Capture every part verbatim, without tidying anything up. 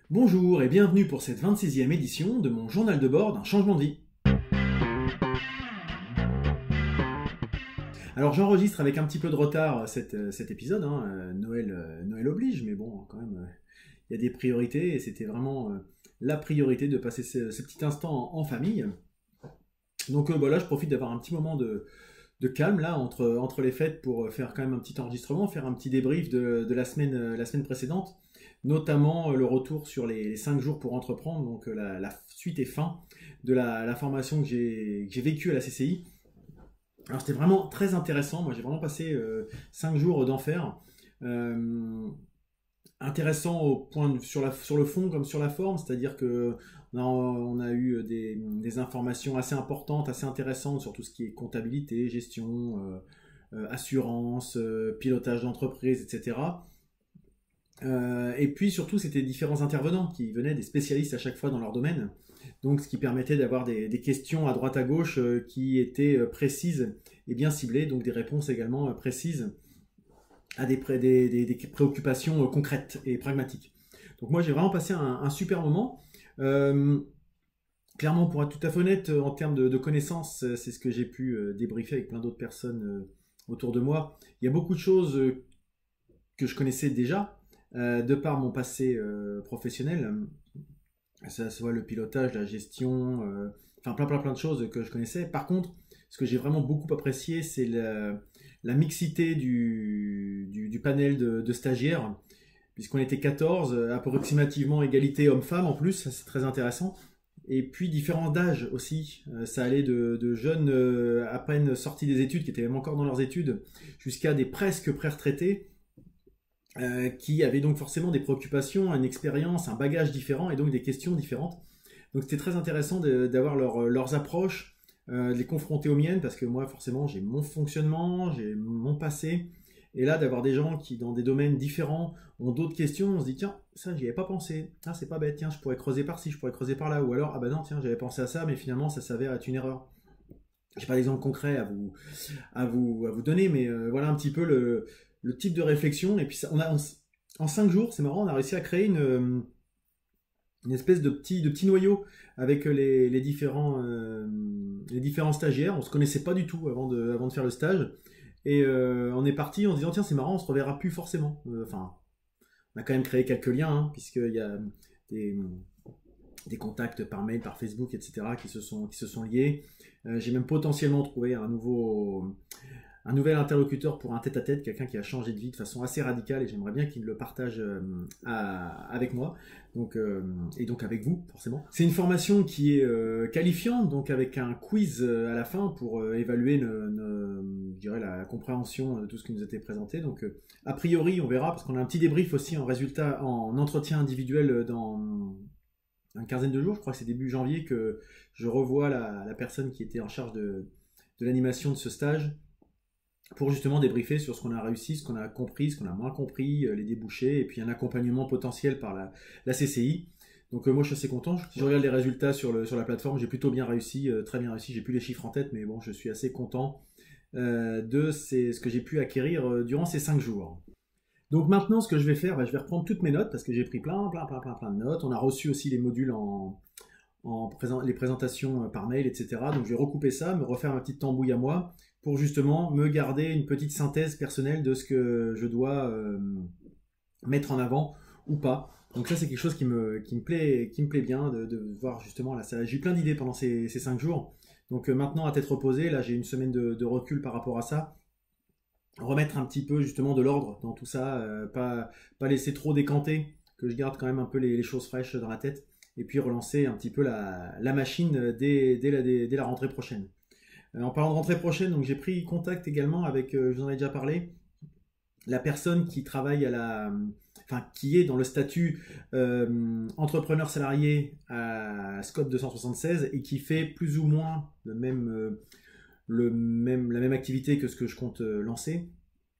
Bonjour et bienvenue pour cette vingt-sixième édition de mon journal de bord d'un changement de vie. Alors j'enregistre avec un petit peu de retard cet, cet épisode, hein, euh, Noël, euh, Noël oblige, mais bon, quand même, euh, il y a des priorités et c'était vraiment euh, la priorité de passer ce, ce petit instant en, en famille. Donc euh, bah, là, je profite d'avoir un petit moment de, de calme là entre, entre les fêtes pour faire quand même un petit enregistrement, faire un petit débrief de, de la, semaine, euh, la semaine précédente, notamment euh, le retour sur les, les cinq jours pour entreprendre, donc euh, la, la suite et fin de la, la formation que j'ai vécue à la C C I. Alors c'était vraiment très intéressant, moi j'ai vraiment passé euh, cinq jours d'enfer. Euh, intéressant au point de- sur, la, sur le fond comme sur la forme, c'est-à-dire que on a, on a eu des, des informations assez importantes, assez intéressantes sur tout ce qui est comptabilité, gestion, euh, euh, assurance, euh, pilotage d'entreprise, et cetera. Euh, et puis surtout, c'était différents intervenants qui venaient, des spécialistes à chaque fois dans leur domaine. Donc, ce qui permettait d'avoir des, des questions à droite à gauche euh, qui étaient euh, précises et bien ciblées, donc des réponses également euh, précises à des, pré- des- des- des préoccupations euh, concrètes et pragmatiques. Donc moi, j'ai vraiment passé un, un super moment. Euh, Clairement, pour être tout à fait honnête, euh, en termes de, de connaissances, euh, c'est ce que j'ai pu euh, débriefer avec plein d'autres personnes euh, autour de moi. Il y a beaucoup de choses euh, que je connaissais déjà, euh, de par mon passé euh, professionnel. Ça se voit le pilotage, la gestion, euh, enfin plein plein plein de choses que je connaissais. Par contre, ce que j'ai vraiment beaucoup apprécié, c'est la, la mixité du, du, du panel de, de stagiaires, puisqu'on était quatorze, euh, approximativement égalité homme-femme en plus, ça c'est très intéressant. Et puis différents d'âge aussi, Euh, ça allait de, de jeunes euh, à peine sortis des études, qui étaient même encore dans leurs études, jusqu'à des presque pré-retraités, euh, qui avaient donc forcément des préoccupations, une expérience, un bagage différent et donc des questions différentes. Donc c'était très intéressant de- d'avoir leur- leurs approches, euh, de les confronter aux miennes, parce que moi forcément j'ai mon fonctionnement, j'ai mon passé, et là d'avoir des gens qui dans des domaines différents ont d'autres questions, on se dit tiens, ça j'y avais pas pensé, ah c'est pas bête, tiens je pourrais creuser par ci, je pourrais creuser par là, ou alors ah bah non tiens j'avais pensé à ça, mais finalement ça s'avère être une erreur. J'ai pas d'exemple concret à vous, à vous, à vous donner, mais euh, voilà un petit peu le, le type de réflexion. Et puis ça, on a, en, en cinq jours, c'est marrant, on a réussi à créer une, une espèce de petit, de petit noyau avec les, les différents, euh, les différents stagiaires. On se connaissait pas du tout avant de, avant de faire le stage. Et euh, on est parti en se disant, tiens, c'est marrant, on se reverra plus forcément. Euh, Enfin, on a quand même créé quelques liens, hein, puisqu'il y a des, des contacts par mail, par Facebook, et cetera, qui se sont, qui se sont liés. Euh, J'ai même potentiellement trouvé un nouveau, un nouvel interlocuteur pour un tête-à-tête, quelqu'un qui a changé de vie de façon assez radicale et j'aimerais bien qu'il le partage euh, à- avec moi donc, euh, et donc avec vous forcément. C'est une formation qui est euh, qualifiante, donc avec un quiz euh, à la fin pour euh, évaluer le- le- je dirais la compréhension de tout ce qui nous était présenté. Donc euh, a priori on verra parce qu'on a un petit débrief aussi en résultat, en entretien individuel dans une quinzaine de jours, je crois que c'est début janvier que je revois la, la personne qui était en charge de, de l'animation de ce stage pour justement débriefer sur ce qu'on a réussi, ce qu'on a compris, ce qu'on a moins compris, euh, les débouchés, et puis un accompagnement potentiel par la, la C C I. Donc euh, moi je suis assez content, si je regarde les résultats sur, le, sur la plateforme, j'ai plutôt bien réussi, euh, très bien réussi, j'ai plus les chiffres en tête, mais bon je suis assez content euh, de ces, ce que j'ai pu acquérir euh, durant ces cinq jours. Donc maintenant ce que je vais faire, bah, je vais reprendre toutes mes notes, parce que j'ai pris plein, plein, plein, plein, plein de notes, on a reçu aussi les modules en, en présent, les présentations euh, par mail, et cetera. Donc je vais recouper ça, me refaire ma petite tambouille à moi pour justement me garder une petite synthèse personnelle de ce que je dois euh, mettre en avant ou pas. Donc ça c'est quelque chose qui me, qui me, plaît, qui me plaît bien de, de voir justement là. J'ai eu plein d'idées pendant ces, ces cinq jours. Donc euh, maintenant à tête reposée, là j'ai une semaine de, de recul par rapport à ça. Remettre un petit peu justement de l'ordre dans tout ça, euh, pas, pas laisser trop décanter, que je garde quand même un peu les, les choses fraîches dans la tête et puis relancer un petit peu la, la machine dès, dès, la, dès, dès la rentrée prochaine. Euh, en parlant de rentrée prochaine, donc j'ai pris contact également avec, euh, je vous en ai déjà parlé, la personne qui travaille à la, enfin qui est dans le statut euh, entrepreneur salarié à Scope deux cent soixante-seize et qui fait plus ou moins le même, euh, le même, la même activité que ce que je compte euh, lancer,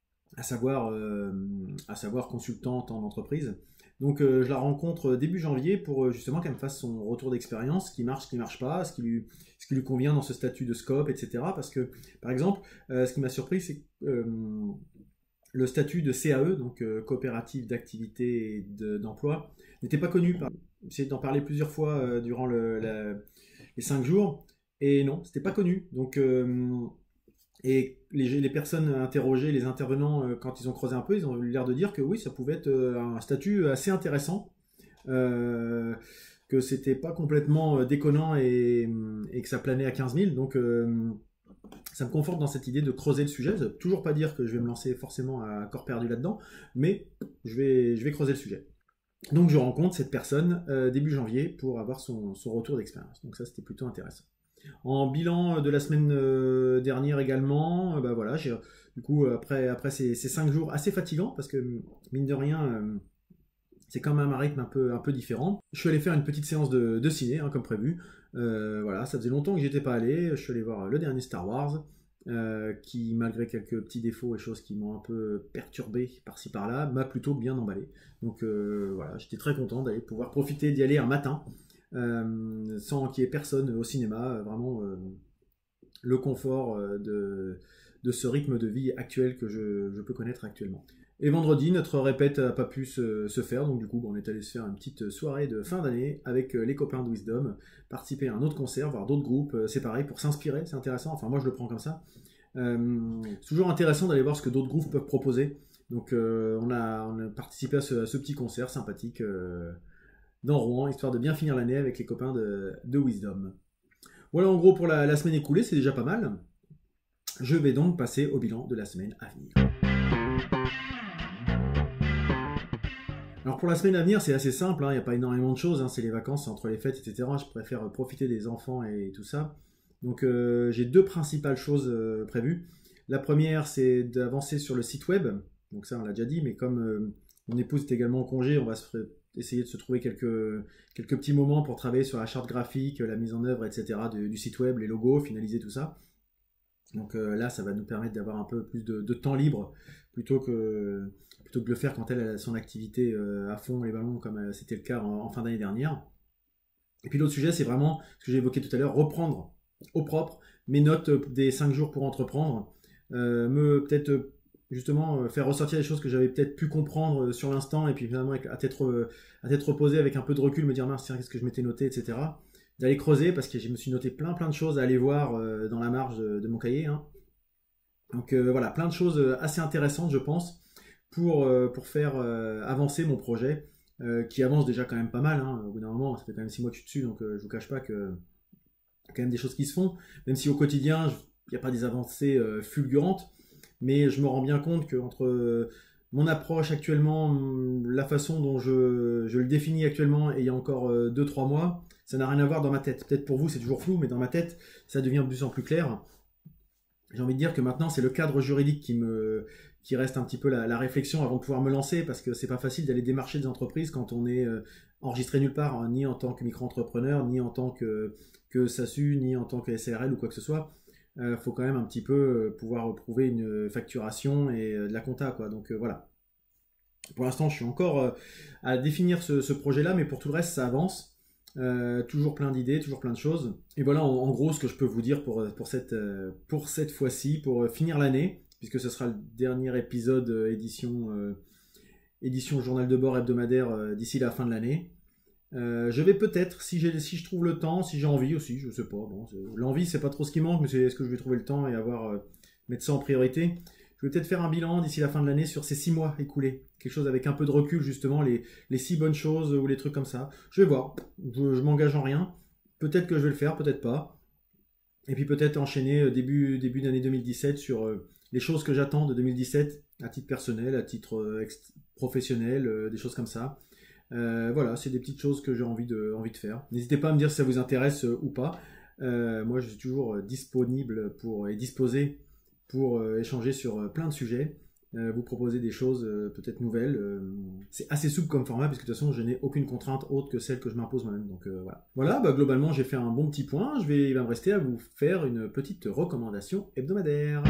à savoir, euh, à savoir consultante en entreprise. Donc euh, je la rencontre début janvier pour euh, justement qu'elle me fasse son retour d'expérience, ce qui marche, ce qui ne marche pas, ce qui, lui, ce qui lui convient dans ce statut de scope, et cetera. Parce que, par exemple, euh, ce qui m'a surpris, c'est que euh, le statut de C A E, donc euh, coopérative d'activité et de- d'emploi, n'était pas connu. Par... J'ai essayé d'en parler plusieurs fois euh, durant le, la- les cinq jours, et non, c'était pas connu. Donc, euh, et les, les personnes interrogées, les intervenants, euh, quand ils ont creusé un peu, ils ont eu l'air de dire que oui, ça pouvait être euh, un statut assez intéressant, euh, que c'était pas complètement euh, déconnant et, et que ça planait à quinze mille. Donc, euh, ça me conforte dans cette idée de creuser le sujet. Ça ne veut toujours pas dire que je vais me lancer forcément à corps perdu là-dedans, mais je vais, je vais creuser le sujet. Donc, je rencontre cette personne euh, début janvier pour avoir son, son retour d'expérience. Donc, ça, c'était plutôt intéressant. En bilan de la semaine euh, dernière également, euh, bah voilà, j'ai, du coup, après, après ces, ces cinq jours assez fatigants, parce que mine de rien, euh, c'est quand même un rythme un peu, un peu différent. Je suis allé faire une petite séance de, de ciné, hein, comme prévu. Euh, voilà, ça faisait longtemps que j'étais pas allé. Je suis allé voir le dernier Star Wars, euh, qui, malgré quelques petits défauts et choses qui m'ont un peu perturbé par-ci par-là, m'a plutôt bien emballé. Donc euh, voilà, j'étais très content d'aller pouvoir profiter d'y aller un matin, euh, sans qu'il y ait personne au cinéma. Vraiment, euh, le confort euh, de, de ce rythme de vie actuel que je, je peux connaître actuellement. Et vendredi, notre répète n'a pas pu se, se faire, donc du coup, on est allé se faire une petite soirée de fin d'année avec les copains de Wisdom, participer à un autre concert, voir d'autres groupes, c'est pareil, pour s'inspirer, c'est intéressant, enfin moi je le prends comme ça. Euh, c'est toujours intéressant d'aller voir ce que d'autres groupes peuvent proposer. Donc euh, on, a, on a participé à ce, à ce petit concert sympathique euh, dans Rouen, histoire de bien finir l'année avec les copains de, de Wisdom. Voilà en gros pour la, la semaine écoulée, c'est déjà pas mal. Je vais donc passer au bilan de la semaine à venir. Alors pour la semaine à venir, c'est assez simple, il hein, n'y a pas énormément de choses, hein, c'est les vacances, c'est entre les fêtes, et cetera. Je préfère profiter des enfants et tout ça. Donc euh, j'ai deux principales choses euh, prévues. La première, c'est d'avancer sur le site web. Donc ça, on l'a déjà dit, mais comme euh, mon épouse est également en congé, on va se, essayer de se trouver quelques, quelques petits moments pour travailler sur la charte graphique, la mise en œuvre, et cetera du, du site web, les logos, finaliser tout ça. Donc euh, là, ça va nous permettre d'avoir un peu plus de, de temps libre plutôt que, plutôt que de le faire quand elle a son activité euh, à fond, les ballons, comme euh, c'était le cas en, en fin d'année dernière. Et puis l'autre sujet, c'est vraiment ce que j'ai évoqué tout à l'heure, reprendre au propre mes notes des cinq jours pour entreprendre, euh, me peut-être euh, justement euh, faire ressortir les choses que j'avais peut-être pu comprendre euh, sur l'instant, et puis finalement à tête, euh, à tête reposée, avec un peu de recul, me dire mince, tiens, qu'est-ce que je m'étais noté, et cetera. D'aller creuser, parce que je me suis noté plein plein de choses à aller voir euh, dans la marge de, de mon cahier. Hein. Donc euh, voilà, plein de choses assez intéressantes, je pense, pour, euh, pour faire euh, avancer mon projet, euh, qui avance déjà quand même pas mal. Hein. Au bout d'un moment, ça fait quand même six mois que je suis dessus, donc euh, je vous cache pas que y a quand même des choses qui se font, même si au quotidien, il n'y a pas des avancées euh, fulgurantes, mais je me rends bien compte qu'entre euh, mon approche actuellement, la façon dont je, je le définis actuellement, et il y a encore euh, deux trois mois, ça n'a rien à voir dans ma tête. Peut-être pour vous, c'est toujours flou, mais dans ma tête, ça devient de plus en plus clair. J'ai envie de dire que maintenant, c'est le cadre juridique qui me qui reste un petit peu la, la réflexion avant de pouvoir me lancer, parce que c'est pas facile d'aller démarcher des entreprises quand on est euh, enregistré nulle part, hein, ni en tant que micro-entrepreneur, ni en tant que, que S A S U, ni en tant que S A R L ou quoi que ce soit. Il euh, faut quand même un petit peu euh, pouvoir prouver une facturation et euh, de la compta, quoi. Donc euh, voilà. Pour l'instant, je suis encore euh, à définir ce, ce projet-là, mais pour tout le reste, ça avance. Euh, toujours plein d'idées, toujours plein de choses. Et voilà en, en gros ce que je peux vous dire pour, pour cette, pour cette fois-ci, pour finir l'année, puisque ce sera le dernier épisode euh, édition, euh, édition journal de bord hebdomadaire euh, d'ici la fin de l'année. Euh, je vais peut-être, si, j'ai, si je trouve le temps, si j'ai envie aussi, je sais pas. Bon, l'envie, c'est pas trop ce qui manque, mais c'est est-ce que je vais trouver le temps et avoir euh, mettre ça en priorité. Je vais peut-être faire un bilan d'ici la fin de l'année sur ces six mois écoulés. Quelque chose avec un peu de recul, justement, les, les six bonnes choses ou les trucs comme ça. Je vais voir. Je, je m'engage en rien. Peut-être que je vais le faire, peut-être pas. Et puis peut-être enchaîner début, début d'année deux mille dix-sept sur euh, les choses que j'attends de deux mille dix-sept à titre personnel, à titre euh, professionnel, euh, des choses comme ça. Euh, voilà, c'est des petites choses que j'ai envie de, envie de faire. N'hésitez pas à me dire si ça vous intéresse euh, ou pas. Euh, moi, je suis toujours disponible pour, et disposé pour euh, échanger sur euh, plein de sujets, euh, vous proposer des choses euh, peut-être nouvelles. Euh, c'est assez souple comme format, parce que de toute façon, je n'ai aucune contrainte autre que celle que je m'impose moi-même. Donc euh, voilà. Voilà, bah, globalement, j'ai fait un bon petit point. Je vais, il va me rester à vous faire une petite recommandation hebdomadaire.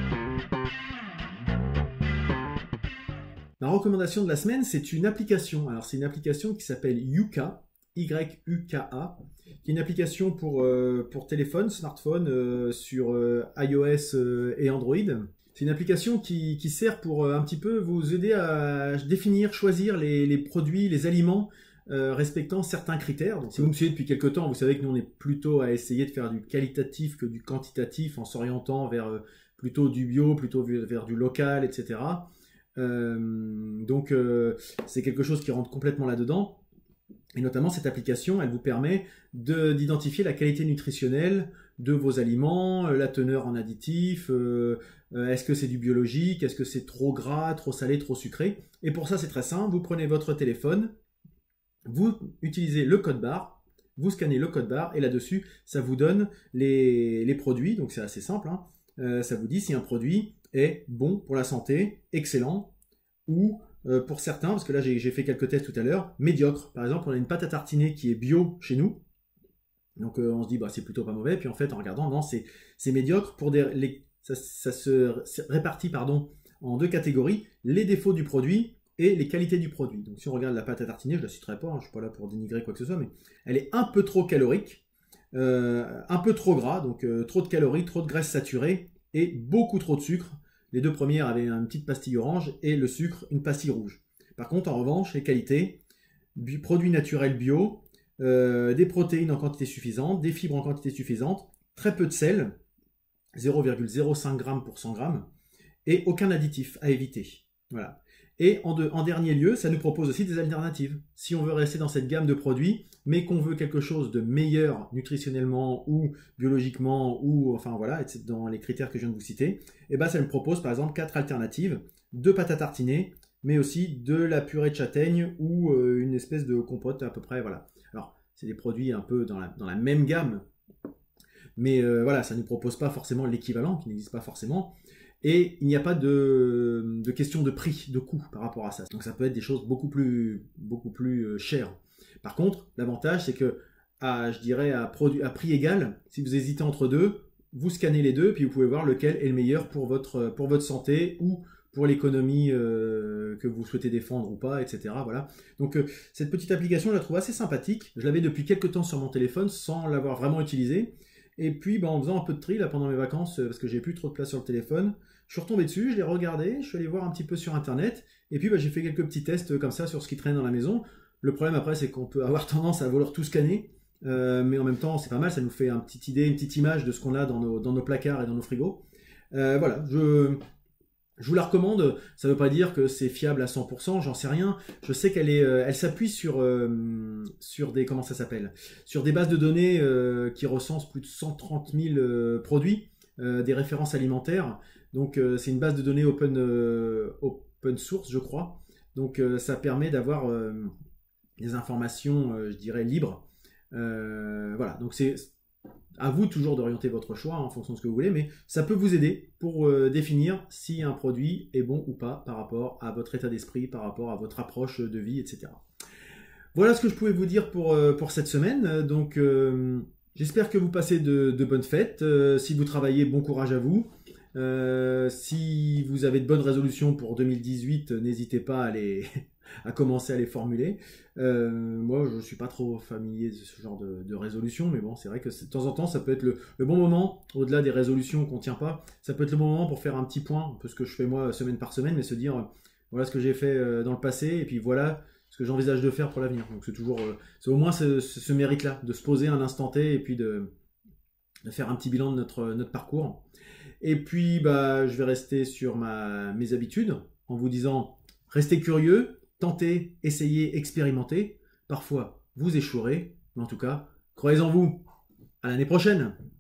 Ma recommandation de la semaine, c'est une application. Alors, c'est une application qui s'appelle Yuka, Y U K A, qui est une application pour, euh, pour téléphone, smartphone, euh, sur euh, iOS euh, et Android. C'est une application qui, qui sert pour euh, un petit peu vous aider à définir, choisir les, les produits, les aliments euh, respectant certains critères. Donc, si vous me suivez depuis quelques temps, vous savez que nous on est plutôt à essayer de faire du qualitatif que du quantitatif en s'orientant vers euh, plutôt du bio, plutôt vers du local, et cetera. Euh, donc euh, c'est quelque chose qui rentre complètement là-dedans. Et notamment, cette application, elle vous permet d'identifier la qualité nutritionnelle de vos aliments, la teneur en additifs, euh, est-ce que c'est du biologique, est-ce que c'est trop gras, trop salé, trop sucré. Et pour ça, c'est très simple, vous prenez votre téléphone, vous utilisez le code barre, vous scannez le code barre, et là-dessus, ça vous donne les, les produits, donc c'est assez simple, hein. euh, ça vous dit si un produit est bon pour la santé, excellent, ou Euh, pour certains, parce que là j'ai fait quelques tests tout à l'heure, médiocre. Par exemple, on a une pâte à tartiner qui est bio chez nous. Donc euh, on se dit, bah, c'est plutôt pas mauvais. Puis en fait, en regardant, non, c'est médiocre. Pour des, les, ça, ça se répartit pardon, en deux catégories, les défauts du produit et les qualités du produit. Donc si on regarde la pâte à tartiner, je ne la citerai pas, hein, je ne suis pas là pour dénigrer quoi que ce soit, mais elle est un peu trop calorique, euh, un peu trop gras, donc euh, trop de calories, trop de graisse saturée et beaucoup trop de sucre. Les deux premières avaient une petite pastille orange et le sucre, une pastille rouge. Par contre, en revanche, les qualités, produits naturels bio, euh, des protéines en quantité suffisante, des fibres en quantité suffisante, très peu de sel, zéro virgule zéro cinq grammes pour cent grammes, et aucun additif à éviter. Voilà. Et en, de, en dernier lieu, ça nous propose aussi des alternatives. Si on veut rester dans cette gamme de produits, mais qu'on veut quelque chose de meilleur nutritionnellement ou biologiquement, ou enfin voilà, dans les critères que je viens de vous citer, et ben ça nous propose par exemple quatre alternatives, de pâte à tartiner, mais aussi de la purée de châtaigne ou euh, une espèce de compote à peu près, voilà. Alors, c'est des produits un peu dans la, dans la même gamme, mais euh, voilà, ça ne nous propose pas forcément l'équivalent, qui n'existe pas forcément. Et il n'y a pas de, de question de prix, de coût par rapport à ça. Donc ça peut être des choses beaucoup plus, beaucoup plus chères. Par contre, l'avantage, c'est que, à, je dirais, à, produit, à prix égal, si vous hésitez entre deux, vous scannez les deux, puis vous pouvez voir lequel est le meilleur pour votre, pour votre santé ou pour l'économie euh, que vous souhaitez défendre ou pas, et cetera. Voilà. Donc euh, cette petite application, je la trouve assez sympathique. Je l'avais depuis quelques temps sur mon téléphone sans l'avoir vraiment utilisée. Et puis, ben, en faisant un peu de tri là, pendant mes vacances, parce que j'ai plus trop de place sur le téléphone, je suis retombé dessus, je l'ai regardé, je suis allé voir un petit peu sur Internet, et puis ben, j'ai fait quelques petits tests comme ça sur ce qui traîne dans la maison. Le problème après, c'est qu'on peut avoir tendance à vouloir tout scanner, euh, mais en même temps, c'est pas mal, ça nous fait une petite idée, une petite image de ce qu'on a dans nos, dans nos placards et dans nos frigos. Euh, voilà, je... Je vous la recommande, ça ne veut pas dire que c'est fiable à cent pour cent, j'en sais rien. Je sais qu'elle est, euh, elle s'appuie sur, euh, sur des, comment ça s'appelle, sur des bases de données euh, qui recensent plus de cent trente mille euh, produits, euh, des références alimentaires. Donc euh, c'est une base de données open, euh, open source, je crois. Donc euh, ça permet d'avoir euh, des informations, euh, je dirais, libres. Euh, voilà, donc c'est à vous toujours d'orienter votre choix en fonction de ce que vous voulez, mais ça peut vous aider pour euh, définir si un produit est bon ou pas par rapport à votre état d'esprit, par rapport à votre approche de vie, et cetera. Voilà ce que je pouvais vous dire pour, euh, pour cette semaine. Donc, euh, j'espère que vous passez de, de bonnes fêtes. Euh, si vous travaillez, bon courage à vous. Euh, si vous avez de bonnes résolutions pour deux mille dix-huit, n'hésitez pas à, les à commencer à les formuler. Euh, moi, je ne suis pas trop familier de ce genre de, de résolution, mais bon, c'est vrai que de temps en temps, ça peut être le, le bon moment, au-delà des résolutions qu'on ne tient pas, ça peut être le bon moment pour faire un petit point, un peu ce que je fais moi semaine par semaine, mais se dire, euh, voilà ce que j'ai fait dans le passé, et puis voilà ce que j'envisage de faire pour l'avenir. Donc c'est toujours, euh, c'est au moins ce, ce, ce mérite-là, de se poser un instant T, et puis de, de faire un petit bilan de notre, notre parcours. Et puis, bah, je vais rester sur ma, mes habitudes en vous disant, restez curieux, tentez, essayez, expérimentez. Parfois, vous échouerez, mais en tout cas, croyez en vous. À l'année prochaine!